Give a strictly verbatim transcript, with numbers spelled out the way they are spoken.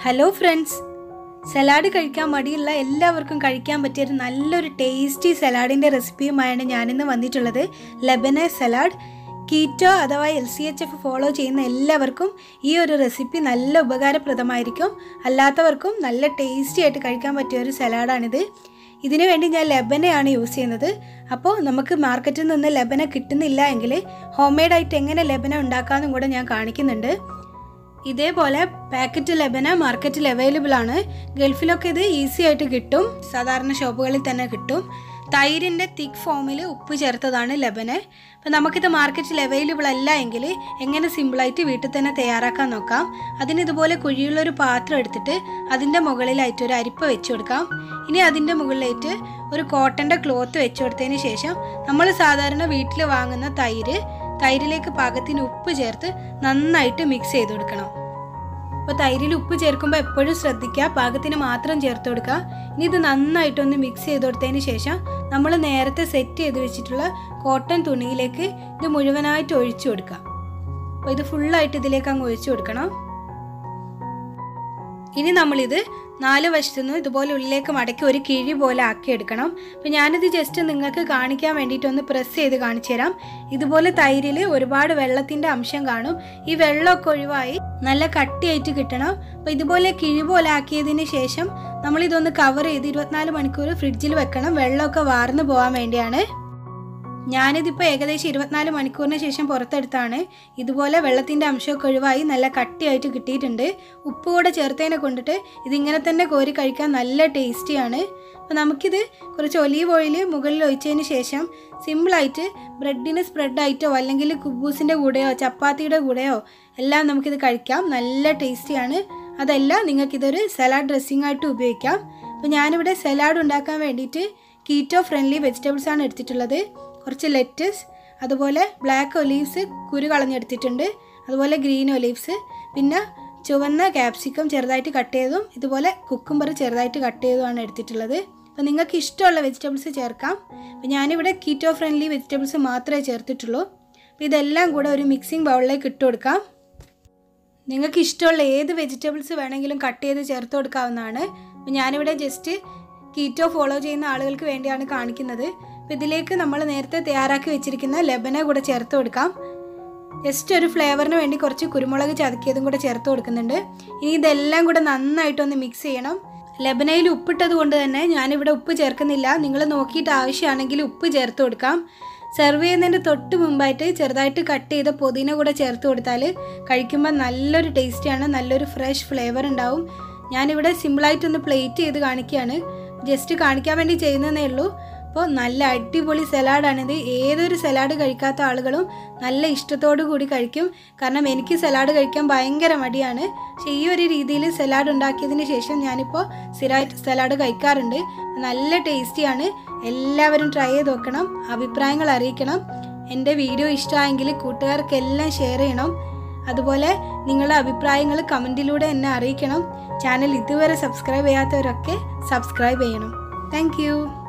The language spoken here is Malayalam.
ഹലോ ഫ്രണ്ട്സ്, സലാഡ് കഴിക്കാൻ മടിയുള്ള എല്ലാവർക്കും കഴിക്കാൻ പറ്റിയൊരു നല്ലൊരു ടേസ്റ്റി സലാഡിൻ്റെ റെസിപ്പിയുമായാണ് ഞാനിന്ന് വന്നിട്ടുള്ളത്. Lebanese salad. കീറ്റോ അഥവാ L C H F follow ചെയ്യുന്ന എല്ലാവർക്കും ഈ ഒരു റെസിപ്പി നല്ല ഉപകാരപ്രദമായിരിക്കും. അല്ലാത്തവർക്കും നല്ല ടേസ്റ്റി ആയിട്ട് കഴിക്കാൻ പറ്റിയ ഒരു സലാഡാണിത്. ഇതിനു വേണ്ടി ഞാൻ ലെബനയാണ് യൂസ് ചെയ്യുന്നത്. അപ്പോൾ നമുക്ക് മാർക്കറ്റിൽ നിന്ന് ലെബന കിട്ടുന്നില്ല എങ്കിൽ ഹോം മെയ്ഡായിട്ട് എങ്ങനെ ലെബന ഉണ്ടാക്കാമെന്നും കൂടെ ഞാൻ കാണിക്കുന്നുണ്ട്. ഇതേപോലെ പാക്കറ്റ് ലെബന മാർക്കറ്റിൽ അവൈലബിൾ ആണ്. ഗൾഫിലൊക്കെ ഇത് ഈസി ആയിട്ട് കിട്ടും, സാധാരണ ഷോപ്പുകളിൽ തന്നെ കിട്ടും. തൈരിൻ്റെ തിക്ക് ഫോമിൽ ഉപ്പ് ചേർത്തതാണ് ലെബന. അപ്പോൾ നമുക്കിത് മാർക്കറ്റിൽ അവൈലബിൾ അല്ല എങ്കിൽ എങ്ങനെ സിമ്പിളായിട്ട് വീട്ടിൽ തന്നെ തയ്യാറാക്കാൻ നോക്കാം. അതിന് ഇതുപോലെ കുഴിയുള്ളൊരു പാത്രം എടുത്തിട്ട് അതിൻ്റെ മുകളിലായിട്ട് ഒരു അരിപ്പ വെച്ച് കൊടുക്കാം. ഇനി അതിൻ്റെ മുകളിലായിട്ട് ഒരു കോട്ടൻ്റെ ക്ലോത്ത് വെച്ച് കൊടുത്തതിന് ശേഷം നമ്മൾ സാധാരണ വീട്ടിൽ വാങ്ങുന്ന തൈര് തൈരിലേക്ക് പാകത്തിന് ഉപ്പ് ചേർത്ത് നന്നായിട്ട് മിക്സ് ചെയ്ത് കൊടുക്കണം. അപ്പോൾ തൈരിൽ ഉപ്പ് ചേർക്കുമ്പോൾ എപ്പോഴും ശ്രദ്ധിക്കുക, പാകത്തിന് മാത്രം ചേർത്ത് കൊടുക്കുക. ഇനി ഇത് നന്നായിട്ടൊന്ന് മിക്സ് ചെയ്ത് കൊടുത്തതിന് ശേഷം നമ്മൾ നേരത്തെ സെറ്റ് ചെയ്ത് വെച്ചിട്ടുള്ള കോട്ടൺ തുണിയിലേക്ക് ഇത് മുഴുവനായിട്ട് ഒഴിച്ചു കൊടുക്കുക. അപ്പോൾ ഇത് ഫുള്ളായിട്ട് ഇതിലേക്ക് അങ്ങ് ഒഴിച്ചു കൊടുക്കണം. ഇനി നമ്മളിത് നാല് വശത്തുനിന്നും ഇതുപോലെ ഉള്ളിലേക്ക് മടക്കി ഒരു കിഴി പോലെ ആക്കിയെടുക്കണം. അപ്പോൾ ഞാനിത് ജസ്റ്റ് നിങ്ങൾക്ക് കാണിക്കാൻ വേണ്ടിയിട്ടൊന്ന് പ്രസ് ചെയ്ത് കാണിച്ചു തരാം. ഇതുപോലെ തൈരിൽ ഒരുപാട് വെള്ളത്തിൻ്റെ അംശം കാണും. ഈ വെള്ളമൊക്കെ ഒഴിവായി നല്ല കട്ടിയായിട്ട് കിട്ടണം. അപ്പോൾ ഇതുപോലെ കിഴി പോലെ ആക്കിയതിന് ശേഷം നമ്മളിതൊന്ന് കവർ ചെയ്ത് ഇരുപത്തിനാല് മണിക്കൂർ ഫ്രിഡ്ജിൽ വെക്കണം. വെള്ളമൊക്കെ വാർന്നു പോകാൻ വേണ്ടിയാണ്. ഞാനിതിപ്പോൾ ഏകദേശം ഇരുപത്തിനാല് മണിക്കൂറിന് ശേഷം പുറത്തെടുത്താണ്. ഇതുപോലെ വെള്ളത്തിൻ്റെ അംശമൊക്കെ ഒഴിവായി നല്ല കട്ടിയായിട്ട് കിട്ടിയിട്ടുണ്ട്. ഉപ്പ് കൂടെ ചേർത്തതിനെ കൊണ്ടിട്ട് ഇതിങ്ങനെ തന്നെ കോരി കഴിക്കാൻ നല്ല ടേസ്റ്റിയാണ്. അപ്പോൾ നമുക്കിത് കുറച്ച് ഒലീവ് ഓയിൽ മുകളിൽ ഒഴിച്ചതിന് ശേഷം സിമ്പിളായിട്ട് ബ്രെഡിന് സ്പ്രെഡായിട്ടോ അല്ലെങ്കിൽ കുബൂസിൻ്റെ കൂടെയോ ചപ്പാത്തിയുടെ കൂടെയോ എല്ലാം നമുക്കിത് കഴിക്കാം. നല്ല ടേസ്റ്റിയാണ്. അതല്ല നിങ്ങൾക്കിതൊരു സലാഡ് ഡ്രസ്സിംഗ് ആയിട്ട് ഉപയോഗിക്കാം. അപ്പോൾ ഞാനിവിടെ സലാഡ് ഉണ്ടാക്കാൻ വേണ്ടിയിട്ട് കീറ്റോ ഫ്രണ്ട്ലി വെജിറ്റബിൾസ് ആണ് എടുത്തിട്ടുള്ളത്. കുറച്ച് ലെറ്റസ്, അതുപോലെ ബ്ലാക്ക് ഒലീവ്സ് കുരു കളഞ്ഞെടുത്തിട്ടുണ്ട്, അതുപോലെ ഗ്രീൻ ഒലീവ്സ്, പിന്നെ ചുവന്ന ക്യാപ്സിക്കം ചെറുതായിട്ട് കട്ട് ചെയ്തതും ഇതുപോലെ കുക്കുംബർ ചെറുതായിട്ട് കട്ട് ചെയ്തതുമാണ് എടുത്തിട്ടുള്ളത്. അപ്പോൾ നിങ്ങൾക്ക് ഇഷ്ടമുള്ള വെജിറ്റബിൾസ് ചേർക്കാം. അപ്പോൾ ഞാനിവിടെ കീറ്റോ ഫ്രണ്ട്ലി വെജിറ്റബിൾസ് മാത്രമേ ചേർത്തിട്ടുള്ളൂ. അപ്പോൾ ഇതെല്ലാം കൂടെ ഒരു മിക്സിംഗ് ബൗളിലേക്ക് ഇട്ട് കൊടുക്കാം. നിങ്ങൾക്ക് ഇഷ്ടമുള്ള ഏത് വെജിറ്റബിൾസ് വേണമെങ്കിലും കട്ട് ചെയ്ത് ചേർത്ത് കൊടുക്കാവുന്നതാണ്. അപ്പോൾ ഞാനിവിടെ ജസ്റ്റ് കീറ്റോ ഫോളോ ചെയ്യുന്ന ആളുകൾക്ക് വേണ്ടിയാണ് കാണിക്കുന്നത്. അപ്പോൾ ഇതിലേക്ക് നമ്മൾ നേരത്തെ തയ്യാറാക്കി വെച്ചിരിക്കുന്ന ലെബന കൂടെ ചേർത്ത് കൊടുക്കാം. ജസ്റ്റ് ഒരു ഫ്ലേവറിന് വേണ്ടി കുറച്ച് കുരുമുളക് ചതക്കിയതും കൂടെ ചേർത്ത് കൊടുക്കുന്നുണ്ട്. ഇനി ഇതെല്ലാം കൂടെ നന്നായിട്ടൊന്ന് മിക്സ് ചെയ്യണം. ലെബനയിൽ ഉപ്പിട്ടത് കൊണ്ട് തന്നെ ഞാനിവിടെ ഉപ്പ് ചേർക്കുന്നില്ല. നിങ്ങൾ നോക്കിയിട്ട് ആവശ്യമാണെങ്കിൽ ഉപ്പ് ചേർത്ത് കൊടുക്കാം. സെർവ് ചെയ്യുന്നതിൻ്റെ തൊട്ട് മുമ്പായിട്ട് ചെറുതായിട്ട് കട്ട് ചെയ്ത പുതിന കൂടെ ചേർത്ത് കൊടുത്താൽ കഴിക്കുമ്പോൾ നല്ലൊരു ടേസ്റ്റിയാണ്, നല്ലൊരു ഫ്രഷ് ഫ്ലേവർ ഉണ്ടാവും. ഞാനിവിടെ സിമ്പിളായിട്ടൊന്ന് പ്ലേറ്റ് ചെയ്ത് കാണിക്കുകയാണ്, ജസ്റ്റ് കാണിക്കാൻ വേണ്ടി ചെയ്യുന്നതേ ഉള്ളൂ. അപ്പോൾ നല്ല അടിപൊളി സലാഡാണിത്. ഏതൊരു സലാഡ് കഴിക്കാത്ത ആളുകളും നല്ല ഇഷ്ടത്തോടു കൂടി കഴിക്കും. കാരണം എനിക്ക് സലാഡ് കഴിക്കാൻ ഭയങ്കര മടിയാണ്. പക്ഷേ ഈ ഒരു രീതിയിൽ സലാഡ് ഉണ്ടാക്കിയതിന് ശേഷം ഞാനിപ്പോൾ സ്ഥിരമായിട്ട് സലാഡ് കഴിക്കാറുണ്ട്. നല്ല ടേസ്റ്റിയാണ്. എല്ലാവരും ട്രൈ ചെയ്ത് നോക്കണം, അഭിപ്രായങ്ങൾ അറിയിക്കണം. എൻ്റെ വീഡിയോ ഇഷ്ടമായെങ്കിൽ കൂട്ടുകാർക്കെല്ലാം ഷെയർ ചെയ്യണം. അതുപോലെ നിങ്ങളുടെ അഭിപ്രായങ്ങൾ കമൻറ്റിലൂടെ എന്നെ അറിയിക്കണം. ചാനൽ ഇതുവരെ സബ്സ്ക്രൈബ് ചെയ്യാത്തവരൊക്കെ സബ്സ്ക്രൈബ് ചെയ്യണം. താങ്ക്